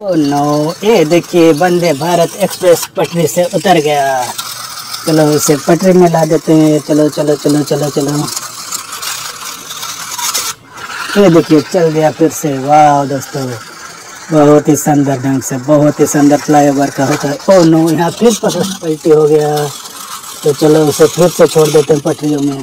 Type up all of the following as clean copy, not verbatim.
Oh no, ये देखिए Vande Bharat express पटरी से उतर गया। चलो इसे पटरी में ला देते हैं। चलो चलो चलो चलो चलो, ये देखिए चल गया फिर से। वाह दोस्तों, बहुत ही सुंदर ढंग से, बहुत ही सुंदर फ्लाईओवर का होता है। ओ नो, यहाँ फिर पलटी हो गया। तो चलो उसे फिर से छोड़ देते हैं पटरियों में।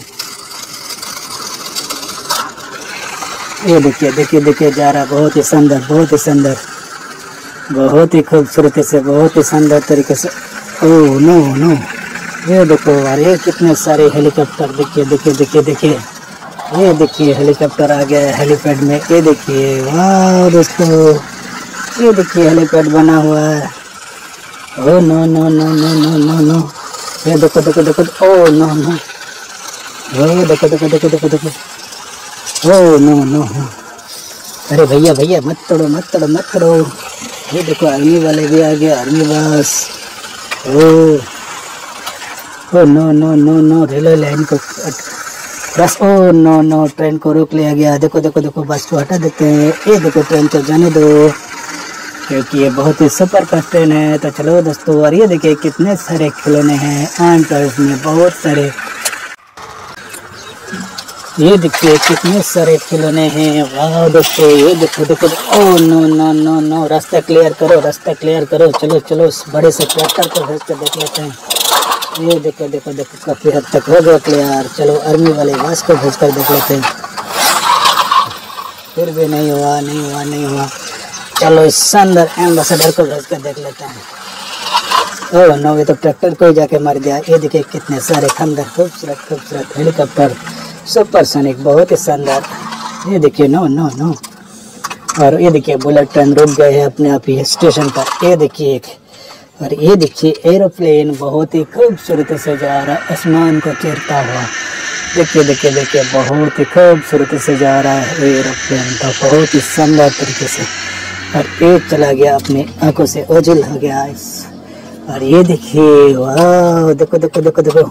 ये देखिए देखिए देखिए जा रहा, बहुत ही सुंदर, बहुत ही सुंदर, बहुत ही खूबसूरती से, बहुत ही सुंदर तरीके से। ओह नो नो, ये देखो, अरे कितने सारे हेलीकॉप्टर, देखिए देखिए देखिए देखिए, ये देखिए हेलीकॉप्टर आ गया है हेलीपैड में। ये देखिए, वाह दोस्तों, ये देखिए हेलीपैड बना हुआ है। Oh no no no no no no no, ये देखो देखो देखो, ओह नो नो, ये देखो देखो देखो देखो देखो, ओह नो नो, अरे भैया भैया मत तोड़ो मत तोड़ो मत तोड़ो। ये देखो आर्मी वाले भी आ गए, आर्मी बस। Oh no no no no, railway line को बस, ओ नो नो, ट्रेन को रोक लिया गया। देखो देखो देखो, बस को हटा देते हैं। ये देखो ट्रेन को जाने दो, क्योंकि ये बहुत ही सुपर फास्ट ट्रेन है। तो चलो दोस्तों, और ये देखिए कितने सारे खिलौने हैं एंटर्स में, बहुत सारे। ये देखिए कितने सारे खिलौने हैं। वाह दोस्तों, ये देखो देखो, oh no no no no, रास्ता क्लियर करो, रास्ता क्लियर करो। चलो चलो, उस बड़े से ट्रैक्टर को भेज कर देख लेते हैं। ये देखो देखो देखो, काफी हद तक हो गया क्लियर। चलो आर्मी वाले बस को भेज कर देख लेते हैं। फिर भी नहीं हुआ, नहीं हुआ, नहीं हुआ। चलो इस शानदार एम्बेसडर को भेज कर देख लेते हैं। ओह नो, ये तो ट्रैक्टर को ही जाके मार दिया। ये देखिए कितने सारे खंडर, खूबसूरत खूबसूरत हेलीकॉप्टर, सुपरसोनिक, बहुत ही शानदार। ये देखिए, नो नो नो, और ये देखिए बुलेट ट्रेन रुक गए हैं अपने आप ही स्टेशन पर। ये देखिए एक, और ये देखिए एरोप्लेन बहुत ही खूबसूरती से जा रहा है, आसमान को चीरता हुआ। देखिए देखिए देखिए, बहुत ही खूबसूरती से जा रहा है एरोप्लेन, तो बहुत ही शानदार तरीके से। और ये चला गया, अपनी आंखों से ओझल हो गया। और ये देखिए, वाह, देखो देखो देखो देखो,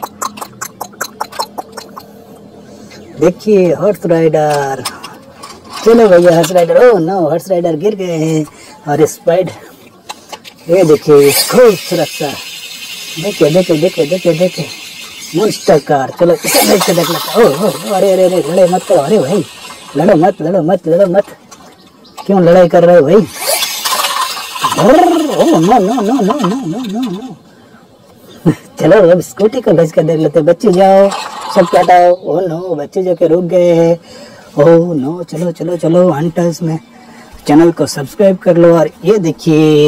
देखिए हॉर्स राइडर। चलो भैया horse rider. Oh no, horse rider गिर गए हैं। और स्पाइड, ये देखिए खूबसूरत सा, देखिए देखिए देखिए देखिए देखिए, मॉन्स्टर कार। चलो इसे भेज के देख लेते हैं। ओह अरे अरे अरे, लड़ाई मत करो, अरे भाई लड़ो मत, लड़ो मत, लड़ो मत, क्यों लड़ाई कर रहे हो भाई? Oh no no no no no no no no, चलो अब स्कूटी को भेज कर देख लेते हैं। बच्चे जाओ, सब हटाओ। ओह नो, बच्चे जाके रुक गए हैं। ओह नो, चलो चलो चलो, हंटर्स में चैनल को सब्सक्राइब कर लो। और ये देखिए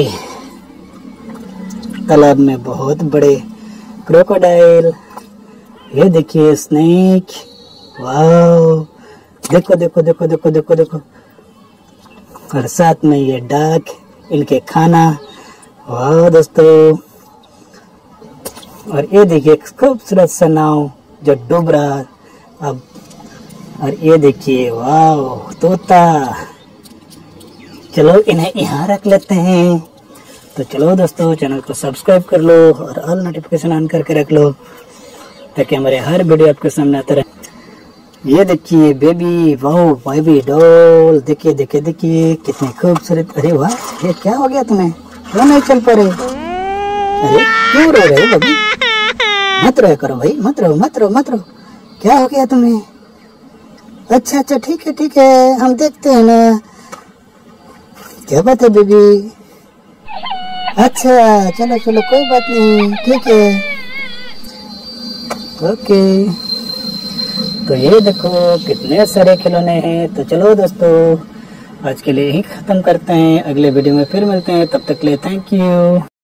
तालाब में बहुत बड़े क्रोकोडाइल, ये देखिए स्नेक। वाह, देखो देखो देखो देखो देखो देखो, और साथ में ये डक, इनके खाना। वाह दोस्तों, और ये देखिए खूबसूरत सा नाव जो डूब रहा अब। और ये देखिए, वाह तोता। चलो इन्हें यहाँ रख लेते हैं। तो चलो दोस्तों, चैनल को सब्सक्राइब कर लो और ऑल नोटिफिकेशन ऑन करके रख लो, ताकि हमारे हर वीडियो आपके सामने आता रहे। ये देखिए बेबी, वाह बेबी डॉल, देखिए देखिए देखिए कितने खूबसूरत। अरे वाह, ये क्या हो गया तुम्हें, क्यों नहीं चल पा रहे? अरे क्यों रो रहे हो भाई? मत रो करो भाई, मत रो मत रो मत रो, क्या हो गया तुम्हें? अच्छा अच्छा, ठीक है, हम देखते हैं ना, क्या बात है बेबी? अच्छा चलो चलो, कोई बात नहीं, ठीक है, ओके। तो ये देखो कितने सारे खिलौने हैं। तो चलो दोस्तों, आज के लिए यही खत्म करते हैं, अगले वीडियो में फिर मिलते हैं, तब तक के लिए थैंक यू।